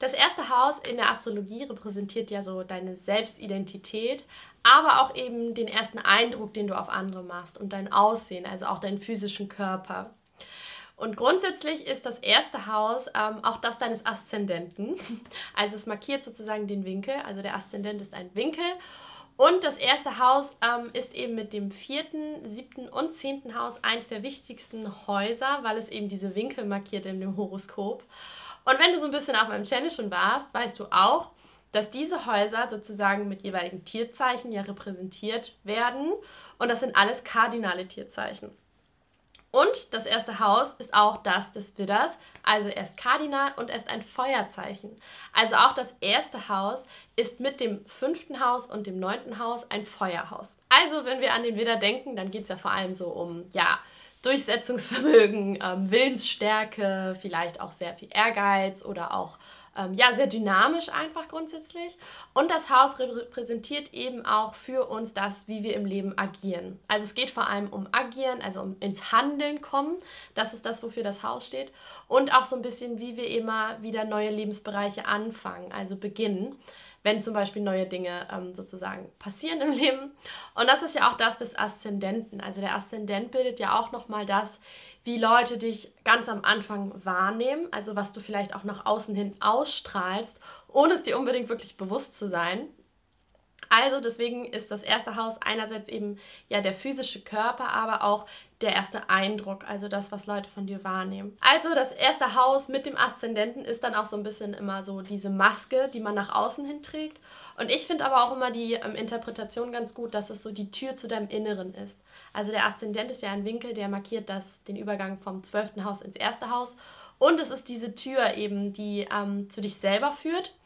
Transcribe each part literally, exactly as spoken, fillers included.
Das erste Haus in der Astrologie repräsentiert ja so deine Selbstidentität, aber auch eben den ersten Eindruck, den du auf andere machst und dein Aussehen, also auch deinen physischen Körper. Und grundsätzlich ist das erste Haus ähm, auch das deines Aszendenten. Also es markiert sozusagen den Winkel, also der Aszendent ist ein Winkel. Und das erste Haus ähm, ist eben mit dem vierten, siebten und zehnten Haus eines der wichtigsten Häuser, weil es eben diese Winkel markiert in dem Horoskop. Und wenn du so ein bisschen auf meinem Channel schon warst, weißt du auch, dass diese Häuser sozusagen mit jeweiligen Tierzeichen ja repräsentiert werden. Und das sind alles kardinale Tierzeichen. Und das erste Haus ist auch das des Widders, also er ist kardinal und er ist ein Feuerzeichen. Also auch das erste Haus ist mit dem fünften Haus und dem neunten Haus ein Feuerhaus. Also wenn wir an den Widder denken, dann geht es ja vor allem so um, ja, Durchsetzungsvermögen, ähm, Willensstärke, vielleicht auch sehr viel Ehrgeiz oder auch ähm, ja, sehr dynamisch einfach grundsätzlich. Und das Haus repräsentiert eben auch für uns das, wie wir im Leben agieren. Also es geht vor allem um Agieren, also um ins Handeln kommen. Das ist das, wofür das Haus steht. Und auch so ein bisschen, wie wir immer wieder neue Lebensbereiche anfangen, also beginnen, wenn zum Beispiel neue Dinge ähm, sozusagen passieren im Leben. Und das ist ja auch das des Aszendenten. Also der Aszendent bildet ja auch nochmal das, wie Leute dich ganz am Anfang wahrnehmen, also was du vielleicht auch nach außen hin ausstrahlst, ohne es dir unbedingt wirklich bewusst zu sein. Also deswegen ist das erste Haus einerseits eben ja der physische Körper, aber auch der erste Eindruck, also das, was Leute von dir wahrnehmen. Also das erste Haus mit dem Aszendenten ist dann auch so ein bisschen immer so diese Maske, die man nach außen hin trägt. Und ich finde aber auch immer die ähm, Interpretation ganz gut, dass es so die Tür zu deinem Inneren ist. Also der Aszendent ist ja ein Winkel, der markiert das, den Übergang vom zwölften Haus ins erste Haus. Und es ist diese Tür eben, die ähm, zu dich selber führt.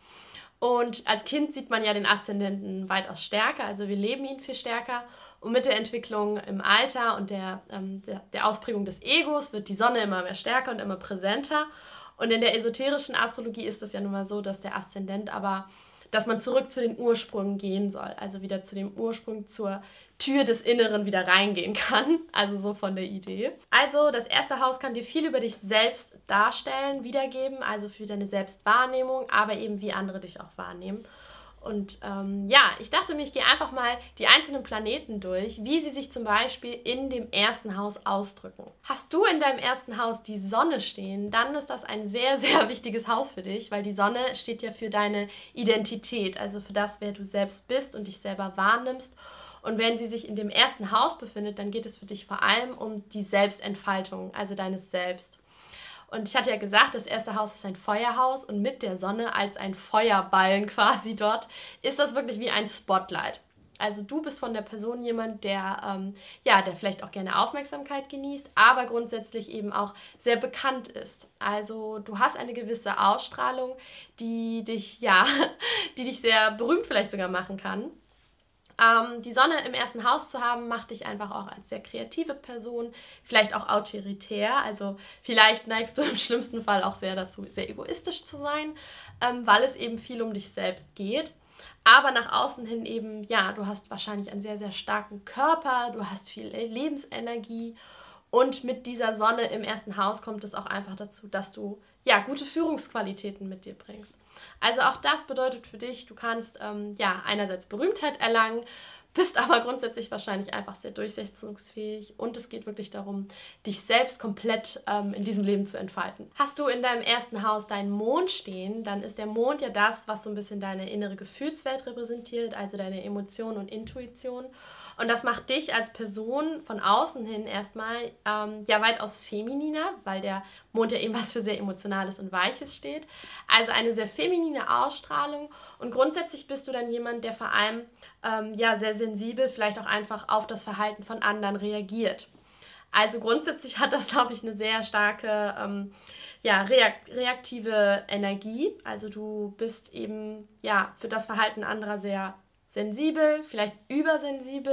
Und als Kind sieht man ja den Aszendenten weitaus stärker, also wir leben ihn viel stärker. Und mit der Entwicklung im Alter und der, ähm, der, der Ausprägung des Egos wird die Sonne immer mehr stärker und immer präsenter. Und in der esoterischen Astrologie ist es ja nun mal so, dass der Aszendent aber, dass man zurück zu den Ursprüngen gehen soll, also wieder zu dem Ursprung, zur Tür des Inneren wieder reingehen kann, also so von der Idee. Also das erste Haus kann dir viel über dich selbst darstellen, wiedergeben, also für deine Selbstwahrnehmung, aber eben wie andere dich auch wahrnehmen. Und ähm, ja, ich dachte mir, ich gehe einfach mal die einzelnen Planeten durch, wie sie sich zum Beispiel in dem ersten Haus ausdrücken. Hast du in deinem ersten Haus die Sonne stehen, dann ist das ein sehr, sehr wichtiges Haus für dich, weil die Sonne steht ja für deine Identität, also für das, wer du selbst bist und dich selber wahrnimmst. Und wenn sie sich in dem ersten Haus befindet, dann geht es für dich vor allem um die Selbstentfaltung, also deines Selbst. Und ich hatte ja gesagt, das erste Haus ist ein Feuerhaus und mit der Sonne als ein Feuerballen quasi dort ist das wirklich wie ein Spotlight. Also du bist von der Person jemand, der, ähm, ja, der vielleicht auch gerne Aufmerksamkeit genießt, aber grundsätzlich eben auch sehr bekannt ist. Also du hast eine gewisse Ausstrahlung, die dich, ja, die dich sehr berühmt vielleicht sogar machen kann. Ähm, die Sonne im ersten Haus zu haben, macht dich einfach auch als sehr kreative Person, vielleicht auch autoritär. Also vielleicht neigst du im schlimmsten Fall auch sehr dazu, sehr egoistisch zu sein, ähm, weil es eben viel um dich selbst geht. Aber nach außen hin eben, ja, du hast wahrscheinlich einen sehr, sehr starken Körper, du hast viel Lebensenergie. Und mit dieser Sonne im ersten Haus kommt es auch einfach dazu, dass du ja gute Führungsqualitäten mit dir bringst. Also auch das bedeutet für dich, du kannst ähm, ja einerseits Berühmtheit erlangen, bist aber grundsätzlich wahrscheinlich einfach sehr durchsetzungsfähig und es geht wirklich darum, dich selbst komplett ähm, in diesem Leben zu entfalten. Hast du in deinem ersten Haus deinen Mond stehen, dann ist der Mond ja das, was so ein bisschen deine innere Gefühlswelt repräsentiert, also deine Emotionen und Intuition. Und das macht dich als Person von außen hin erstmal ähm, ja weitaus femininer, weil der Mond ja eben was für sehr Emotionales und Weiches steht. Also eine sehr feminine Ausstrahlung und grundsätzlich bist du dann jemand, der vor allem ähm, ja sehr sensibel vielleicht auch einfach auf das Verhalten von anderen reagiert. Also grundsätzlich hat das, glaube ich, eine sehr starke ähm, ja, reakt- reaktive Energie. Also du bist eben ja für das Verhalten anderer sehr sensibel, vielleicht übersensibel.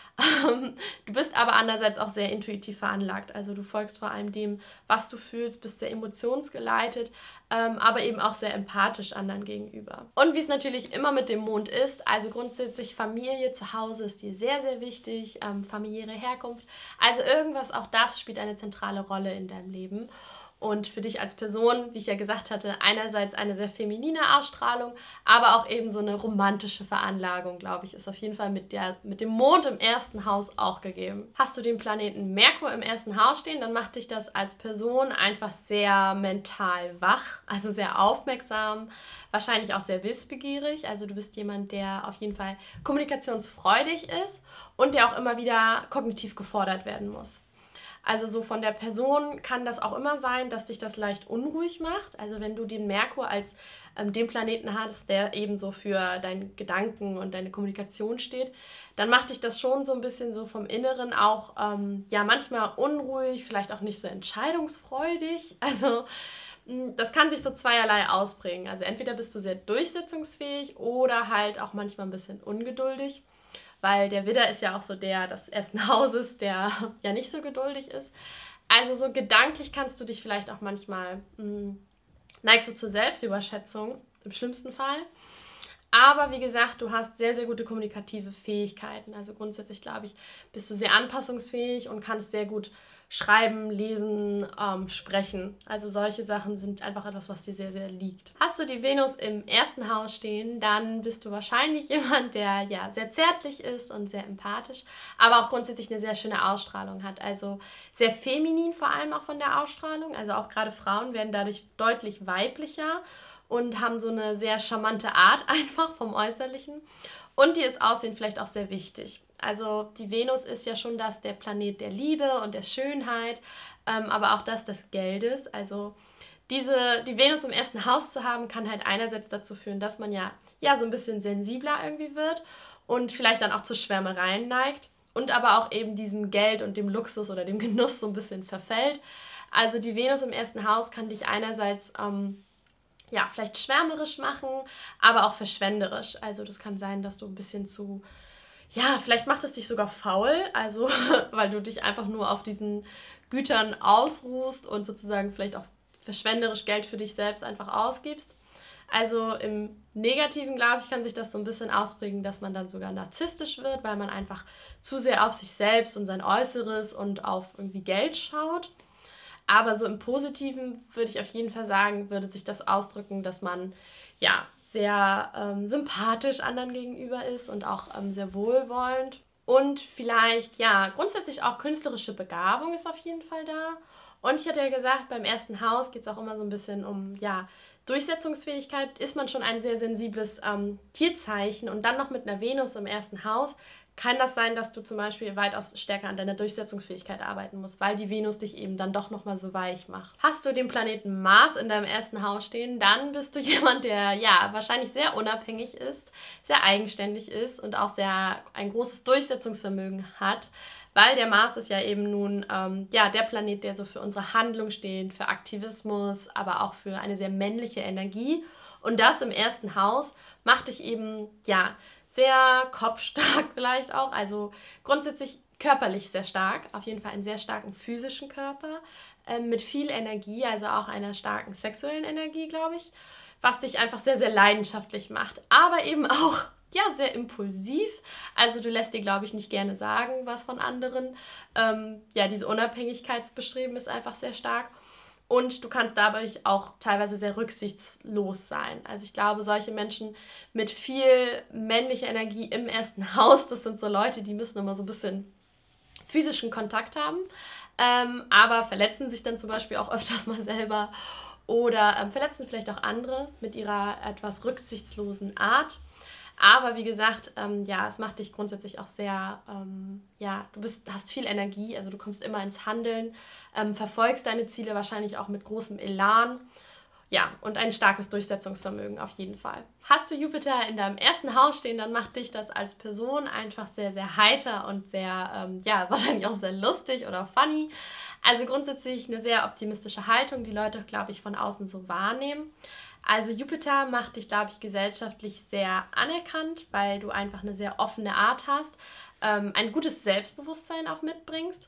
Du bist aber andererseits auch sehr intuitiv veranlagt. Also du folgst vor allem dem, was du fühlst, bist sehr emotionsgeleitet, ähm, aber eben auch sehr empathisch anderen gegenüber. Und wie es natürlich immer mit dem Mond ist, also grundsätzlich Familie zu Hause ist dir sehr, sehr wichtig, ähm, familiäre Herkunft. Also irgendwas, auch das spielt eine zentrale Rolle in deinem Leben. Und für dich als Person, wie ich ja gesagt hatte, einerseits eine sehr feminine Ausstrahlung, aber auch eben so eine romantische Veranlagung, glaube ich, ist auf jeden Fall mit, der, mit dem Mond im ersten Haus auch gegeben. Hast du den Planeten Merkur im ersten Haus stehen, dann macht dich das als Person einfach sehr mental wach, also sehr aufmerksam, wahrscheinlich auch sehr wissbegierig. Also du bist jemand, der auf jeden Fall kommunikationsfreudig ist und der auch immer wieder kognitiv gefordert werden muss. Also so von der Person kann das auch immer sein, dass dich das leicht unruhig macht. Also wenn du den Merkur als ähm, den Planeten hast, der eben so für deine Gedanken und deine Kommunikation steht, dann macht dich das schon so ein bisschen so vom Inneren auch, ähm, ja, manchmal unruhig, vielleicht auch nicht so entscheidungsfreudig. Also mh, das kann sich so zweierlei ausprägen. Also entweder bist du sehr durchsetzungsfähig oder halt auch manchmal ein bisschen ungeduldig. Weil der Widder ist ja auch so der des ersten Hauses, der ja nicht so geduldig ist. Also so gedanklich kannst du dich vielleicht auch manchmal, mh, neigst du zur Selbstüberschätzung, im schlimmsten Fall. Aber wie gesagt, du hast sehr, sehr gute kommunikative Fähigkeiten. Also grundsätzlich, glaube ich, bist du sehr anpassungsfähig und kannst sehr gut schreiben, lesen, ähm, sprechen. Also solche Sachen sind einfach etwas, was dir sehr, sehr liegt. Hast du die Venus im ersten Haus stehen, dann bist du wahrscheinlich jemand, der ja sehr zärtlich ist und sehr empathisch, aber auch grundsätzlich eine sehr schöne Ausstrahlung hat. Also sehr feminin vor allem auch von der Ausstrahlung. Also auch gerade Frauen werden dadurch deutlich weiblicher und haben so eine sehr charmante Art einfach vom Äußerlichen. Und dir ist Aussehen vielleicht auch sehr wichtig. Also die Venus ist ja schon das der Planet der Liebe und der Schönheit, ähm, aber auch das des Geldes. Also diese, die Venus im ersten Haus zu haben, kann halt einerseits dazu führen, dass man ja, ja so ein bisschen sensibler irgendwie wird und vielleicht dann auch zu Schwärmereien neigt und aber auch eben diesem Geld und dem Luxus oder dem Genuss so ein bisschen verfällt. Also die Venus im ersten Haus kann dich einerseits ähm, ja, vielleicht schwärmerisch machen, aber auch verschwenderisch. Also das kann sein, dass du ein bisschen zu, ja, vielleicht macht es dich sogar faul, also weil du dich einfach nur auf diesen Gütern ausruhst und sozusagen vielleicht auch verschwenderisch Geld für dich selbst einfach ausgibst. Also im Negativen, glaube ich, kann sich das so ein bisschen ausprägen, dass man dann sogar narzisstisch wird, weil man einfach zu sehr auf sich selbst und sein Äußeres und auf irgendwie Geld schaut. Aber so im Positiven würde ich auf jeden Fall sagen, würde sich das ausdrücken, dass man ja sehr ähm, sympathisch anderen gegenüber ist und auch ähm, sehr wohlwollend. Und vielleicht, ja, grundsätzlich auch künstlerische Begabung ist auf jeden Fall da. Und ich hatte ja gesagt, beim ersten Haus geht es auch immer so ein bisschen um, ja, Durchsetzungsfähigkeit. Ist man schon ein sehr sensibles ähm, Tierzeichen und dann noch mit einer Venus im ersten Haus, kann das sein, dass du zum Beispiel weitaus stärker an deiner Durchsetzungsfähigkeit arbeiten musst, weil die Venus dich eben dann doch nochmal so weich macht. Hast du den Planeten Mars in deinem ersten Haus stehen, dann bist du jemand, der ja wahrscheinlich sehr unabhängig ist, sehr eigenständig ist und auch sehr ein großes Durchsetzungsvermögen hat, weil der Mars ist ja eben nun ähm, ja, der Planet, der so für unsere Handlung steht, für Aktivismus, aber auch für eine sehr männliche Energie. Und das im ersten Haus macht dich eben, ja, sehr kopfstark vielleicht auch, also grundsätzlich körperlich sehr stark, auf jeden Fall einen sehr starken physischen Körper, äh, mit viel Energie, also auch einer starken sexuellen Energie, glaube ich, was dich einfach sehr, sehr leidenschaftlich macht, aber eben auch, ja, sehr impulsiv, also du lässt dir, glaube ich, nicht gerne sagen, was von anderen, ähm, ja, diese Unabhängigkeitsbestreben ist einfach sehr stark. Und du kannst dadurch auch teilweise sehr rücksichtslos sein. Also ich glaube, solche Menschen mit viel männlicher Energie im ersten Haus, das sind so Leute, die müssen immer so ein bisschen physischen Kontakt haben, ähm, aber verletzen sich dann zum Beispiel auch öfters mal selber oder ähm, verletzen vielleicht auch andere mit ihrer etwas rücksichtslosen Art. Aber wie gesagt, ähm, ja, es macht dich grundsätzlich auch sehr, ähm, ja, du bist, hast viel Energie, also du kommst immer ins Handeln, ähm, verfolgst deine Ziele wahrscheinlich auch mit großem Elan. Ja, und ein starkes Durchsetzungsvermögen auf jeden Fall. Hast du Jupiter in deinem ersten Haus stehen, dann macht dich das als Person einfach sehr, sehr heiter und sehr, ähm, ja, wahrscheinlich auch sehr lustig oder funny. Also grundsätzlich eine sehr optimistische Haltung, die Leute, glaube ich, von außen so wahrnehmen. Also Jupiter macht dich, glaube ich, gesellschaftlich sehr anerkannt, weil du einfach eine sehr offene Art hast, ähm, ein gutes Selbstbewusstsein auch mitbringst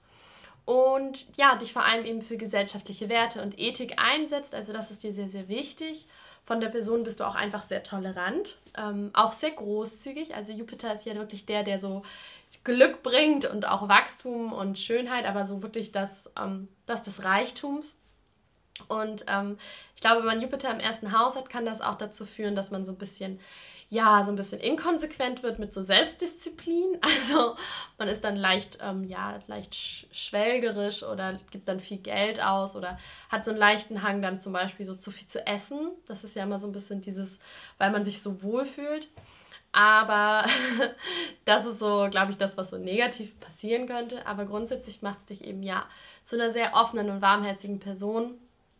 und ja, dich vor allem eben für gesellschaftliche Werte und Ethik einsetzt. Also das ist dir sehr, sehr wichtig. Von der Person bist du auch einfach sehr tolerant, ähm, auch sehr großzügig. Also Jupiter ist ja wirklich der, der so Glück bringt und auch Wachstum und Schönheit, aber so wirklich das, ähm, das des Reichtums. Und ähm, ich glaube, wenn man Jupiter im ersten Haus hat, kann das auch dazu führen, dass man so ein bisschen, ja, so ein bisschen inkonsequent wird mit so Selbstdisziplin. Also man ist dann leicht, ähm, ja, leicht sch schwelgerisch oder gibt dann viel Geld aus oder hat so einen leichten Hang dann zum Beispiel so zu viel zu essen. Das ist ja immer so ein bisschen dieses, weil man sich so wohl fühlt. Aber das ist so, glaube ich, das, was so negativ passieren könnte. Aber grundsätzlich macht es dich eben ja zu einer sehr offenen und warmherzigen Person,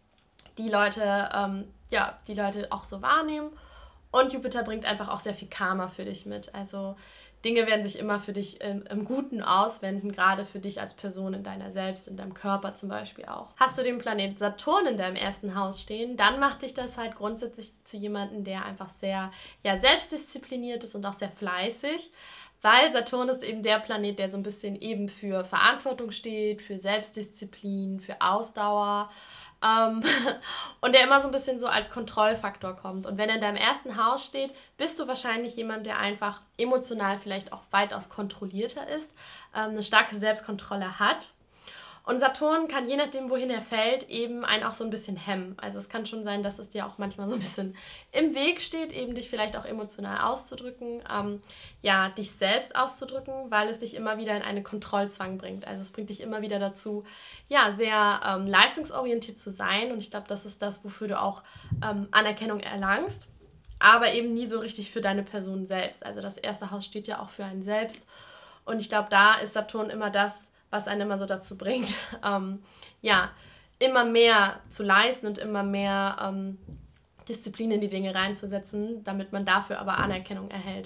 die Leute, ähm, ja, die Leute auch so wahrnehmen. Und Jupiter bringt einfach auch sehr viel Karma für dich mit. Also Dinge werden sich immer für dich im, im Guten auswenden, gerade für dich als Person in deiner Selbst, in deinem Körper zum Beispiel auch. Hast du den Planet Saturn in deinem ersten Haus stehen, dann macht dich das halt grundsätzlich zu jemandem, der einfach sehr, ja, selbstdiszipliniert ist und auch sehr fleißig. Weil Saturn ist eben der Planet, der so ein bisschen eben für Verantwortung steht, für Selbstdisziplin, für Ausdauer. Ähm, und der immer so ein bisschen so als Kontrollfaktor kommt. Und wenn er in deinem ersten Haus steht, bist du wahrscheinlich jemand, der einfach emotional vielleicht auch weitaus kontrollierter ist, ähm, eine starke Selbstkontrolle hat. Und Saturn kann, je nachdem, wohin er fällt, eben einen auch so ein bisschen hemmen. Also es kann schon sein, dass es dir auch manchmal so ein bisschen im Weg steht, eben dich vielleicht auch emotional auszudrücken, ähm, ja, dich selbst auszudrücken, weil es dich immer wieder in einen Kontrollzwang bringt. Also es bringt dich immer wieder dazu, ja, sehr ähm, leistungsorientiert zu sein. Und ich glaube, das ist das, wofür du auch ähm, Anerkennung erlangst, aber eben nie so richtig für deine Person selbst. Also das erste Haus steht ja auch für einen selbst. Und ich glaube, da ist Saturn immer das, was einen immer so dazu bringt, ähm, ja, immer mehr zu leisten und immer mehr ähm, Disziplin in die Dinge reinzusetzen, damit man dafür aber Anerkennung erhält.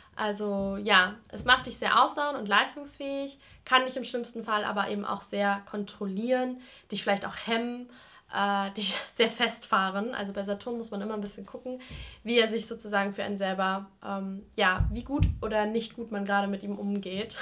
Also ja, es macht dich sehr ausdauernd und leistungsfähig, kann dich im schlimmsten Fall aber eben auch sehr kontrollieren, dich vielleicht auch hemmen, äh, dich sehr festfahren. Also bei Saturn muss man immer ein bisschen gucken, wie er sich sozusagen für einen selber, ähm, ja, wie gut oder nicht gut man gerade mit ihm umgeht.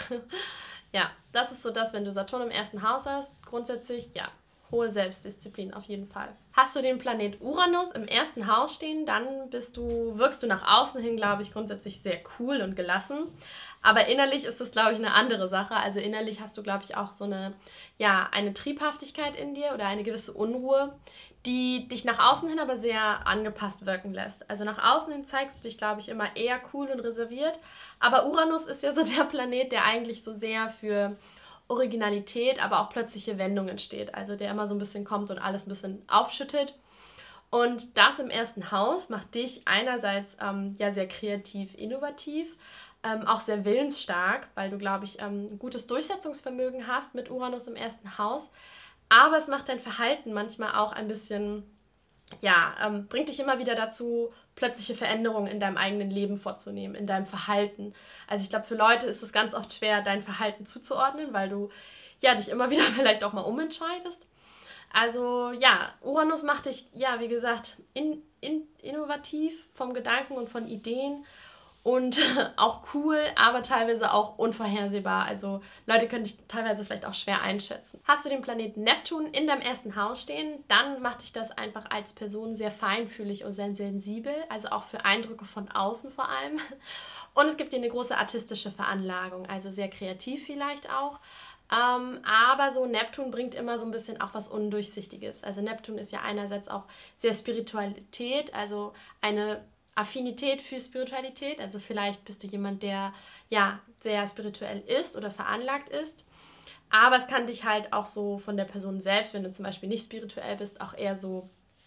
Ja, das ist so das, wenn du Saturn im ersten Haus hast. Grundsätzlich, ja, hohe Selbstdisziplin auf jeden Fall. Hast du den Planet Uranus im ersten Haus stehen, dann bist du, wirkst du nach außen hin, glaube ich, grundsätzlich sehr cool und gelassen. Aber innerlich ist das, glaube ich, eine andere Sache. Also innerlich hast du, glaube ich, auch so eine, ja, eine Triebhaftigkeit in dir oder eine gewisse Unruhe, die dich nach außen hin aber sehr angepasst wirken lässt. Also nach außen hin zeigst du dich, glaube ich, immer eher cool und reserviert. Aber Uranus ist ja so der Planet, der eigentlich so sehr für Originalität, aber auch plötzliche Wendungen steht. Also der immer so ein bisschen kommt und alles ein bisschen aufschüttet. Und das im ersten Haus macht dich einerseits ähm, ja sehr kreativ, innovativ, ähm, auch sehr willensstark, weil du, glaube ich, ähm, ein gutes Durchsetzungsvermögen hast mit Uranus im ersten Haus. Aber es macht dein Verhalten manchmal auch ein bisschen, ja, ähm, bringt dich immer wieder dazu, plötzliche Veränderungen in deinem eigenen Leben vorzunehmen, in deinem Verhalten. Also ich glaube, für Leute ist es ganz oft schwer, dein Verhalten zuzuordnen, weil du ja dich immer wieder vielleicht auch mal umentscheidest. Also ja, Uranus macht dich, ja, wie gesagt, in, in, innovativ vom Gedanken und von Ideen und auch cool, aber teilweise auch unvorhersehbar. Also Leute können dich teilweise vielleicht auch schwer einschätzen. Hast du den Planeten Neptun in deinem ersten Haus stehen, dann macht dich das einfach als Person sehr feinfühlig und sehr sensibel, also auch für Eindrücke von außen vor allem. Und es gibt dir eine große artistische Veranlagung, also sehr kreativ vielleicht auch. Ähm, aber so Neptun bringt immer so ein bisschen auch was Undurchsichtiges. Also Neptun ist ja einerseits auch sehr Spiritualität, also eine Affinität für Spiritualität. Also vielleicht bist du jemand, der ja sehr spirituell ist oder veranlagt ist. Aber es kann dich halt auch so von der Person selbst, wenn du zum Beispiel nicht spirituell bist, auch eher so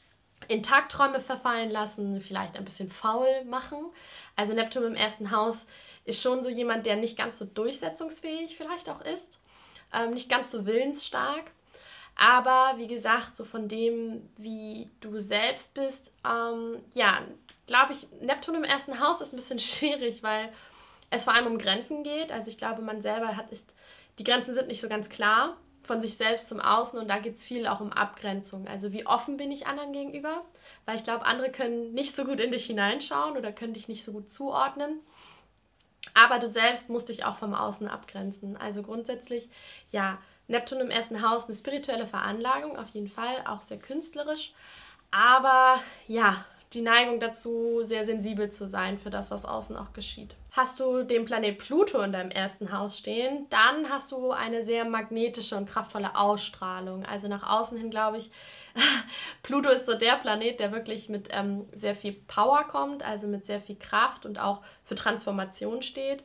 in Tagträume verfallen lassen, vielleicht ein bisschen faul machen. Also Neptun im ersten Haus ist schon so jemand, der nicht ganz so durchsetzungsfähig vielleicht auch ist, ähm, nicht ganz so willensstark. Aber wie gesagt, so von dem, wie du selbst bist, ähm, ja, glaube ich, Neptun im ersten Haus ist ein bisschen schwierig, weil es vor allem um Grenzen geht. Also ich glaube, man selber hat, ist, die Grenzen sind nicht so ganz klar von sich selbst zum Außen und da geht es viel auch um Abgrenzung. Also wie offen bin ich anderen gegenüber? Weil ich glaube, andere können nicht so gut in dich hineinschauen oder können dich nicht so gut zuordnen. Aber du selbst musst dich auch vom Außen abgrenzen. Also grundsätzlich, ja, Neptun im ersten Haus eine spirituelle Veranlagung, auf jeden Fall, auch sehr künstlerisch. Aber ja, die Neigung dazu, sehr sensibel zu sein für das, was außen auch geschieht. Hast du den Planet Pluto in deinem ersten Haus stehen, dann hast du eine sehr magnetische und kraftvolle Ausstrahlung. Also nach außen hin, glaube ich, Pluto ist so der Planet, der wirklich mit ähm, sehr viel Power kommt, also mit sehr viel Kraft und auch für Transformation steht.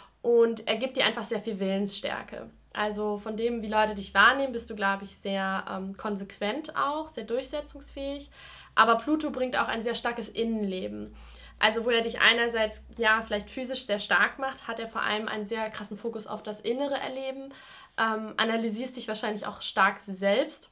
Und er gibt dir einfach sehr viel Willensstärke. Also von dem, wie Leute dich wahrnehmen, bist du, glaube ich, sehr ähm, konsequent auch, sehr durchsetzungsfähig. Aber Pluto bringt auch ein sehr starkes Innenleben. Also wo er dich einerseits, ja, vielleicht physisch sehr stark macht, hat er vor allem einen sehr krassen Fokus auf das innere Erleben, ähm, analysierst dich wahrscheinlich auch stark selbst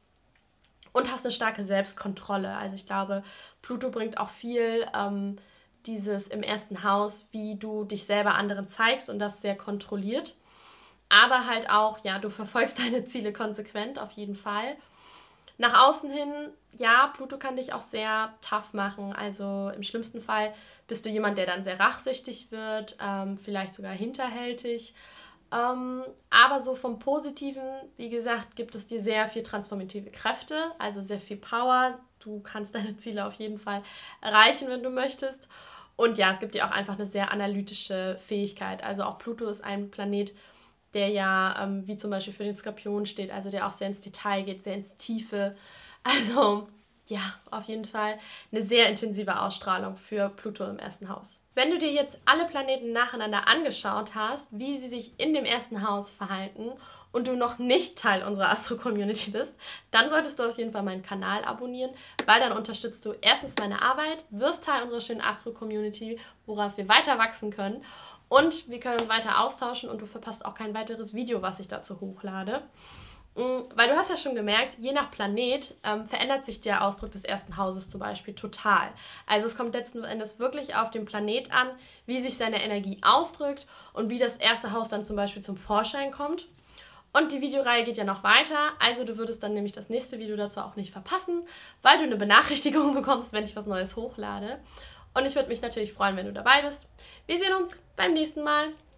und hast eine starke Selbstkontrolle. Also ich glaube, Pluto bringt auch viel ähm, dieses im ersten Haus, wie du dich selber anderen zeigst und das sehr kontrolliert. Aber halt auch, ja, du verfolgst deine Ziele konsequent auf jeden Fall. Nach außen hin, ja, Pluto kann dich auch sehr tough machen. Also im schlimmsten Fall bist du jemand, der dann sehr rachsüchtig wird, ähm, vielleicht sogar hinterhältig. Ähm, aber so vom Positiven, wie gesagt, gibt es dir sehr viel transformative Kräfte, also sehr viel Power. Du kannst deine Ziele auf jeden Fall erreichen, wenn du möchtest. Und ja, es gibt dir auch einfach eine sehr analytische Fähigkeit. Also auch Pluto ist ein Planet, der ja, ähm, wie zum Beispiel für den Skorpion steht, also der auch sehr ins Detail geht, sehr ins Tiefe. Also ja, auf jeden Fall eine sehr intensive Ausstrahlung für Pluto im ersten Haus. Wenn du dir jetzt alle Planeten nacheinander angeschaut hast, wie sie sich in dem ersten Haus verhalten und du noch nicht Teil unserer Astro-Community bist, dann solltest du auf jeden Fall meinen Kanal abonnieren, weil dann unterstützt du erstens meine Arbeit, wirst Teil unserer schönen Astro-Community, worauf wir weiter wachsen können. Und wir können uns weiter austauschen und du verpasst auch kein weiteres Video, was ich dazu hochlade. Weil du hast ja schon gemerkt, je nach Planet ähm, verändert sich der Ausdruck des ersten Hauses zum Beispiel total. Also es kommt letzten Endes wirklich auf den Planet an, wie sich seine Energie ausdrückt und wie das erste Haus dann zum Beispiel zum Vorschein kommt. Und die Videoreihe geht ja noch weiter, also du würdest dann nämlich das nächste Video dazu auch nicht verpassen, weil du eine Benachrichtigung bekommst, wenn ich was Neues hochlade. Und ich würde mich natürlich freuen, wenn du dabei bist. Wir sehen uns beim nächsten Mal.